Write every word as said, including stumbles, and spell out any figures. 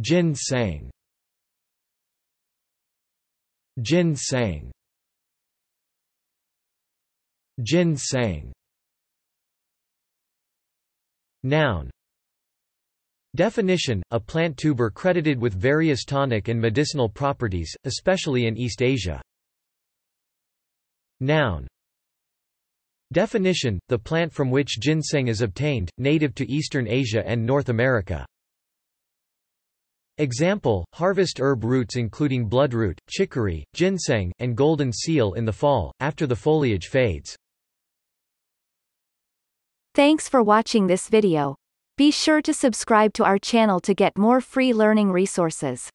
Ginseng. Ginseng. Ginseng. Noun. Definition: a plant tuber credited with various tonic and medicinal properties, especially in East Asia. Noun. Definition: the plant from which ginseng is obtained, native to Eastern Asia and North America. Example: harvest herb roots including bloodroot, chicory, ginseng, and golden seal in the fall, after the foliage fades. Thanks for watching this video. Be sure to subscribe to our channel to get more free learning resources.